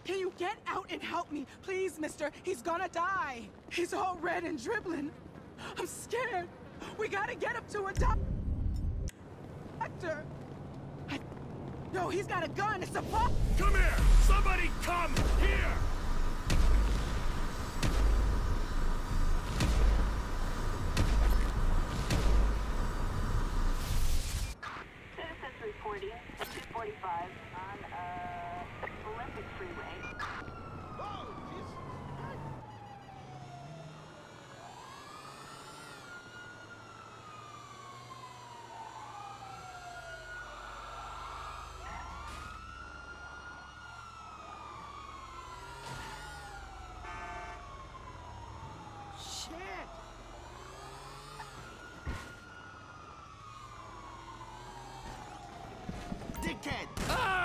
Can you get out and help me? Please, mister. He's gonna die. He's all red and dribbling. I'm scared. We gotta get him to a doctor. Yo, he's got a gun. It's a bomb. Come here! Somebody come here! Citizens reporting at 245 on Olympic Freeway. Oh, Shit. dickhead! Ah!